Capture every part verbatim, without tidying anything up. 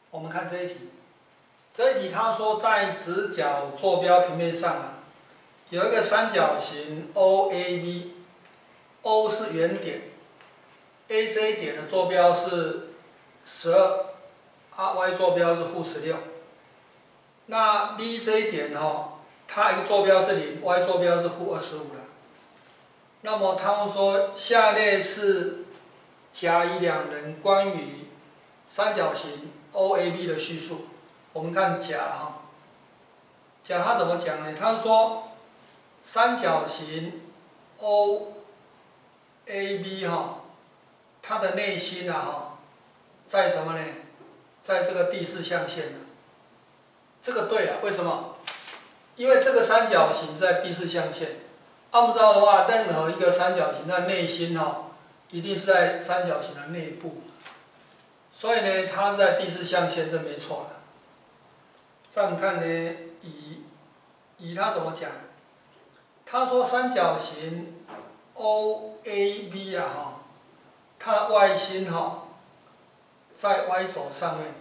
我们看这一题，这一题他说在直角坐标平面上啊，有一个三角形 O A B，O 是原点 ，A 这一点的坐标是十二，啊 Y 坐标是负十六。那 B 这一点哦，它 x 坐标是零 ，y 坐标是负二十五了。那么他们说下列是甲乙两人关于三角形 O A B 的叙述。我们看甲哈，甲他怎么讲呢？他说三角形 O A B 哈，它的内心啊哈，在什么呢？在这个第四象限呢。这个对啊，为什么？因为这个三角形是在第四象限。按照的话，任何一个三角形的内心哈，一定是在三角形的内部。所以呢，它是在第四象限，这没错的。再我们看呢，乙乙他怎么讲？他说三角形 O A B 啊哈，它的 Y 心哈，在 Y 轴上面。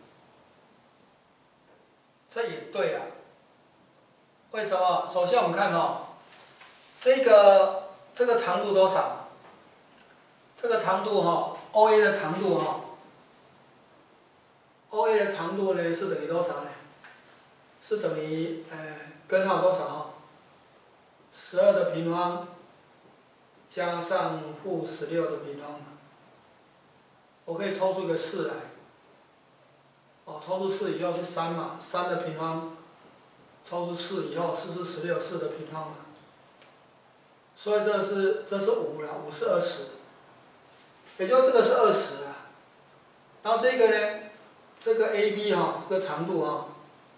这也对啊。为什么？首先我们看哦，这个这个长度多少？这个长度哈 ，O A 的长度哈 ，O A 的长度呢是等于多少呢？是等于呃根号多少哈？十二的平方加上负十六的平方嘛。我可以抽出一个四来。哦，抽出四以后是三嘛，三的平方，抽出四以后，四是十六，四的平方嘛。所以这是这是五了，五是二十，也就这个是二十啊。然后这个呢，这个 A B 哈，这个长度哈，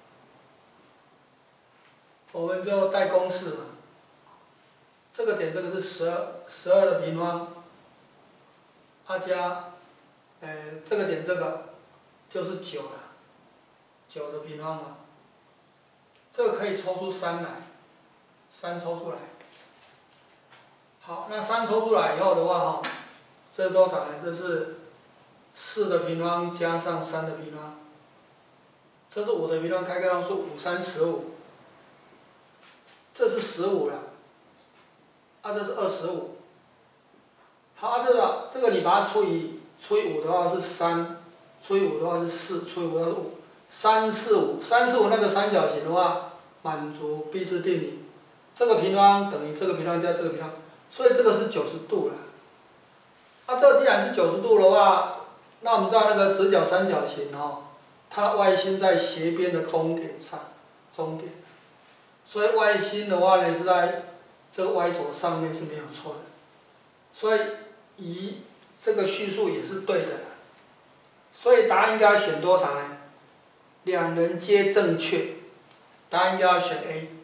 我们就带公式嘛。这个点这个是十二，十二的平方，啊加，呃这个点这个。就是九了，九的平方嘛，这个可以抽出三来，三抽出来。好，那三抽出来以后的话哈，这是多少呢？这是四的平方加上三的平方，这是五的平方，开个方数，五三十五，这是十五了，啊这是二十五。好，啊这个这个你把它除以除以五的话是三。除以五的话是四，除以五的话是五，三四五，三四五那个三角形的话，满足毕氏定理，这个平方等于这个平方加这个平方，所以这个是九十度了。那、啊、这个既然是九十度的话，那我们知道那个直角三角形哦，它的 Y 心在斜边的中点上，中点，所以 Y 心的话呢是在这个 Y 轴上面是没有错的，所以乙这个叙述也是对的。所以答案应该要选多少呢？两人皆正确，答案应该要选 A。